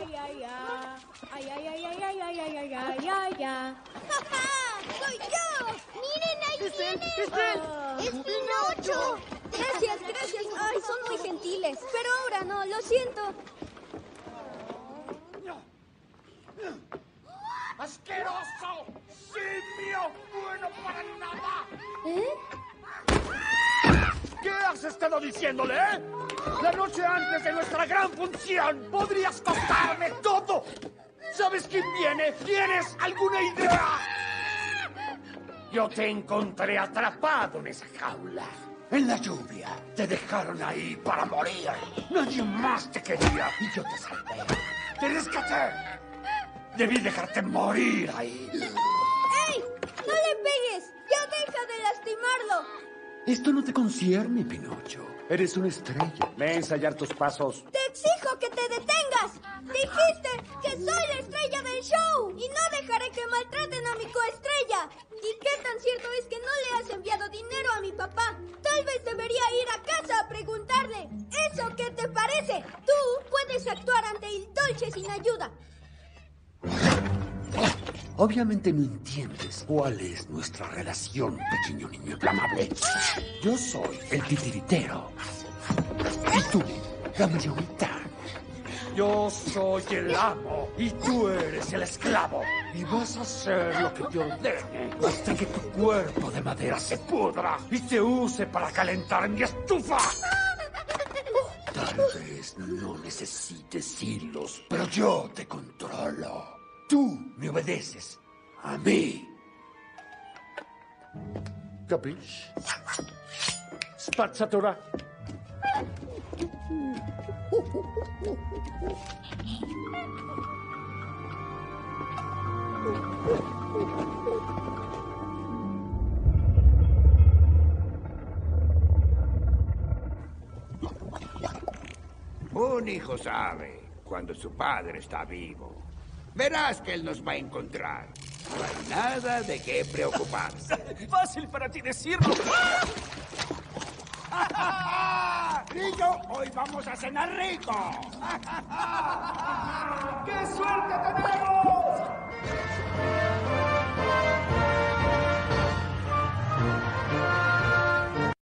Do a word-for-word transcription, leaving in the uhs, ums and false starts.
Ay, ay, ay, ay, ay, ay, ay, ay, ay, ay, ay, ay, ay. ¡Soy yo! ¡Miren, ahí ¡Es él! viene! ¡Es él! Oh, ¡es Pinocho! Gracias, gracias. Ay, son muy gentiles. Pero ahora no, lo siento. ¡Asqueroso! ¡Simio! ¡Bueno para nada! ¿Eh? ¿Qué has estado diciéndole, eh? La noche antes de nuestra gran función podrías contarme todo. ¿Sabes quién viene? ¿Tienes alguna idea? Yo te encontré atrapado en esa jaula. En la lluvia. Te dejaron ahí para morir. Nadie más te quería y yo te salvé. Te rescaté. Debí dejarte morir ahí. ¡Ey! ¡No le pegues! ¡Ya deja de lastimarlo! Esto no te concierne, Pinocho. Eres una estrella. Ve a ensayar tus pasos. ¡Te exijo que te detengas! ¡Dijiste que soy la estrella del show! ¡Y no dejaré que maltraten a mi coestrella! ¿Y qué tan cierto es que no le has enviado dinero a mi papá? Tal vez debería ir a casa a preguntarle. ¿Eso qué te parece? Tú puedes actuar ante el Dolce sin ayuda. Obviamente no entiendes cuál es nuestra relación, pequeño niño inflamable. Yo soy el titiritero. Y tú, la marioneta. Yo soy el amo y tú eres el esclavo. Y vas a hacer lo que te ordene hasta que tu cuerpo de madera se pudra y te use para calentar mi estufa. Tal vez no necesites hilos, pero yo te controlo. Tú me obedeces a mí. ¿Capish? Spazzatura. Un hijo sabe cuando su padre está vivo. Verás que él nos va a encontrar. No hay nada de qué preocuparse. ¡Fácil para ti decirlo! Niño, hoy vamos a cenar rico. ¡Qué suerte tenemos!